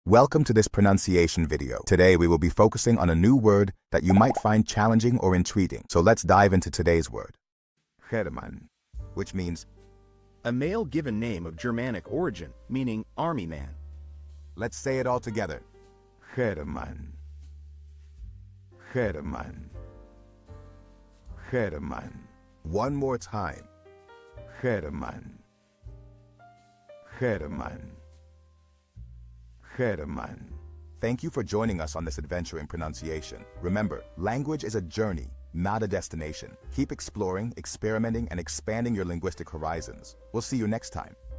Welcome to this pronunciation video. Today we will be focusing on a new word that you might find challenging or intriguing. So let's dive into today's word. Herman, which means a male given name of Germanic origin, meaning army man. Let's say it all together. Herman. Herman. Herman. One more time. Herman. Herman. Herman. Thank you for joining us on this adventure in pronunciation. Remember, language is a journey, not a destination. Keep exploring, experimenting, and expanding your linguistic horizons. We'll see you next time.